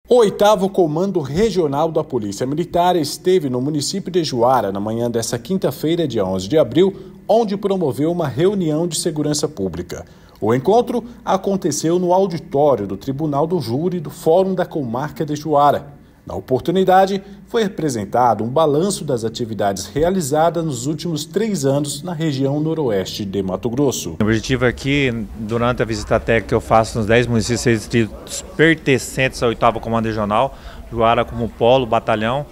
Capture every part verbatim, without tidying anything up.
O oitavo Comando Regional da Polícia Militar esteve no município de Juara na manhã desta quinta-feira, dia onze de abril, onde promoveu uma reunião de segurança pública. O encontro aconteceu no auditório do Tribunal do Júri do Fórum da Comarca de Juara. Na oportunidade, foi apresentado um balanço das atividades realizadas nos últimos três anos na região noroeste de Mato Grosso. O objetivo aqui, durante a visita técnica que eu faço nos dez municípios e distritos pertencentes ao oitavo Comando Regional, Juara como polo, batalhão,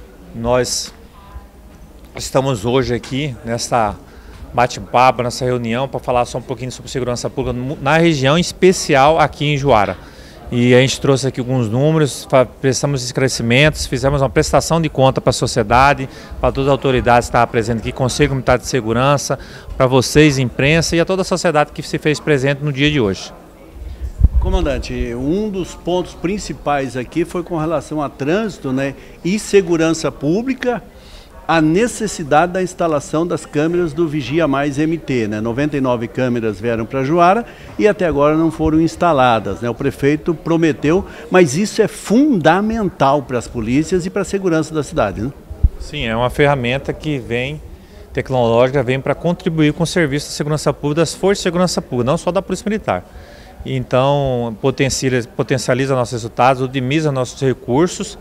nós estamos hoje aqui nessa bate-papo, nessa reunião, para falar só um pouquinho sobre segurança pública na região, em especial aqui em Juara. E a gente trouxe aqui alguns números, prestamos esclarecimentos, fizemos uma prestação de conta para a sociedade, para todas as autoridades que estavam presentes aqui, Conselho Comunitário de Segurança, para vocês, imprensa e a toda a sociedade que se fez presente no dia de hoje. Comandante, um dos pontos principais aqui foi com relação a trânsito, né, e segurança pública, a necessidade da instalação das câmeras do Vigia Mais M T, né? noventa e nove câmeras vieram para Juara e até agora não foram instaladas, né? O prefeito prometeu, mas isso é fundamental para as polícias e para a segurança da cidade, né? Sim, é uma ferramenta que vem, tecnológica, vem para contribuir com o serviço de segurança pública, das forças de segurança pública, não só da Polícia Militar. Então, potencializa, potencializa nossos resultados, otimiza nossos recursos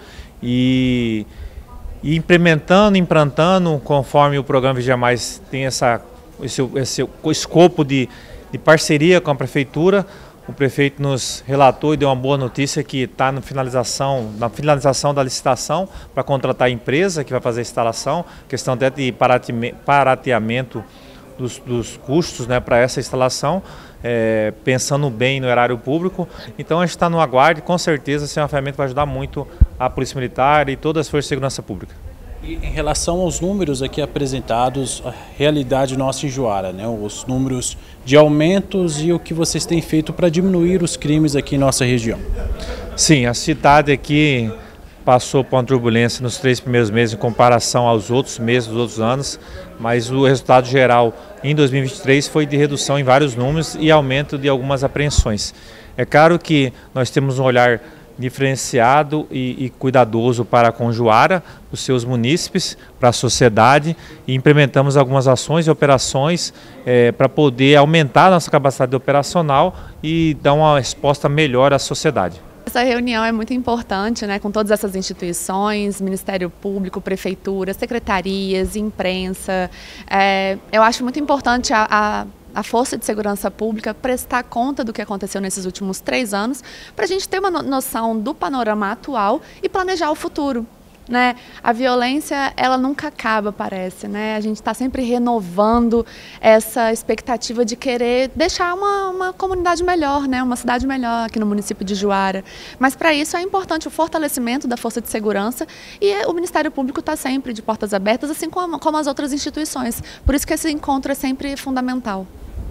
e... E implementando, implantando, conforme o programa Vigia Mais tem essa, esse, esse escopo de, de parceria com a Prefeitura, o prefeito nos relatou e deu uma boa notícia que está na finalização, na finalização da licitação para contratar a empresa que vai fazer a instalação, questão até de barateamento dos, dos custos, né, para essa instalação, é, pensando bem no erário público. Então a gente está no aguardo e com certeza essa é uma ferramenta que vai ajudar muito a Polícia Militar e todas as forças de segurança pública. E em relação aos números aqui apresentados, a realidade nossa em Juara, né? Os números de aumentos e o que vocês têm feito para diminuir os crimes aqui em nossa região. Sim, a cidade aqui passou por uma turbulência nos três primeiros meses em comparação aos outros meses dos outros anos, mas o resultado geral em dois mil e vinte e três foi de redução em vários números e aumento de algumas apreensões. É claro que nós temos um olhar diferenciado e, e cuidadoso para com Juara, os seus munícipes, para a sociedade, e implementamos algumas ações e operações é, para poder aumentar a nossa capacidade operacional e dar uma resposta melhor à sociedade. Essa reunião é muito importante, né, com todas essas instituições, Ministério Público, Prefeitura, secretarias, imprensa. É, eu acho muito importante a, a a Força de Segurança Pública prestar conta do que aconteceu nesses últimos três anos, para a gente ter uma noção do panorama atual e planejar o futuro. Né? A violência, ela nunca acaba, parece, né? A gente está sempre renovando essa expectativa de querer deixar uma, uma comunidade melhor, né? Uma cidade melhor aqui no município de Juara. Mas para isso é importante o fortalecimento da Força de Segurança e o Ministério Público está sempre de portas abertas, assim como, como as outras instituições. Por isso que esse encontro é sempre fundamental.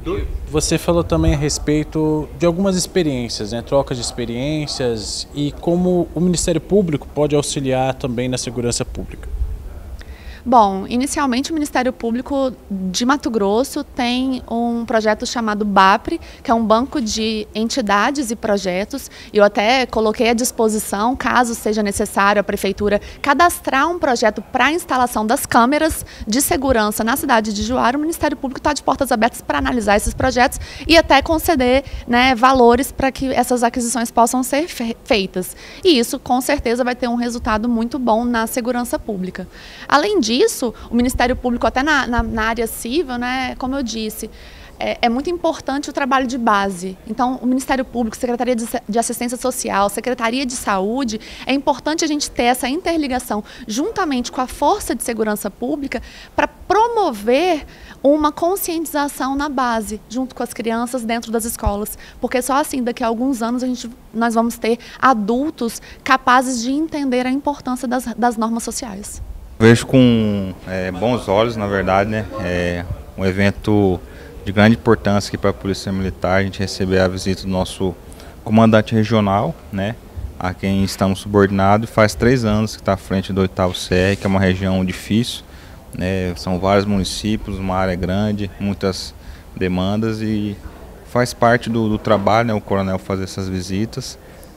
Você falou também a respeito de algumas experiências, né? Troca de experiências e como o Ministério Público pode auxiliar também na segurança pública. Bom, inicialmente o Ministério Público de Mato Grosso tem um projeto chamado BAPRE, que é um banco de entidades e projetos. Eu até coloquei à disposição, caso seja necessário, a Prefeitura cadastrar um projeto para a instalação das câmeras de segurança na cidade de Juara. O Ministério Público está de portas abertas para analisar esses projetos e até conceder, né, valores para que essas aquisições possam ser feitas. E isso, com certeza, vai ter um resultado muito bom na segurança pública. Além disso, Isso, o Ministério Público, até na, na, na área civil, né, como eu disse, é, é muito importante o trabalho de base. Então, o Ministério Público, Secretaria de, de Assistência Social, Secretaria de Saúde, é importante a gente ter essa interligação juntamente com a Força de Segurança Pública para promover uma conscientização na base, junto com as crianças dentro das escolas. Porque só assim, daqui a alguns anos, a gente, nós vamos ter adultos capazes de entender a importância das, das normas sociais. Vejo com é, bons olhos, na verdade, né? É um evento de grande importância aqui para a Polícia Militar, a gente receber a visita do nosso comandante regional, né? A quem estamos subordinados, faz três anos que está à frente do oitavo C R, que é uma região difícil, né? São vários municípios, uma área grande, muitas demandas e faz parte do, do trabalho, né? O coronel fazer essas visitas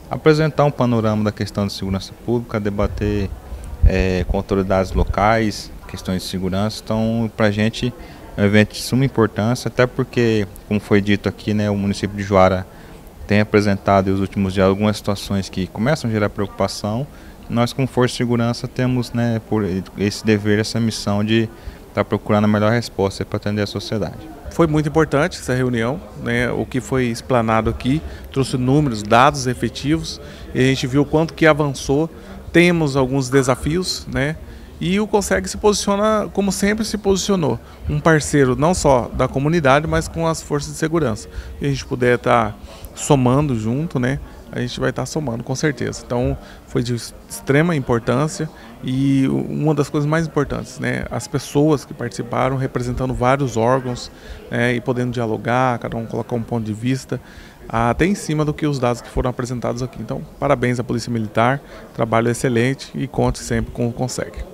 apresentar um panorama da questão de segurança pública, debater é, com autoridades locais, questões de segurança. Então, para a gente é um evento de suma importância, até porque, como foi dito aqui, né, o município de Juara tem apresentado nos últimos dias algumas situações que começam a gerar preocupação. Nós, como Força de Segurança, temos, né, por esse dever, essa missão de estar procurando a melhor resposta para atender a sociedade. Foi muito importante essa reunião, né? O que foi explanado aqui trouxe números, dados efetivos, e a gente viu o quanto que avançou. Temos alguns desafios, né? E o CONSEG se posiciona como sempre se posicionou, um parceiro não só da comunidade, mas com as forças de segurança. E a gente puder estar somando junto, né? A gente vai estar somando, com certeza. Então, foi de extrema importância e uma das coisas mais importantes, né? As pessoas que participaram representando vários órgãos, né, e podendo dialogar, cada um colocar um ponto de vista, até em cima do que os dados que foram apresentados aqui. Então, parabéns à Polícia Militar, trabalho excelente e conte sempre com o CONSEG.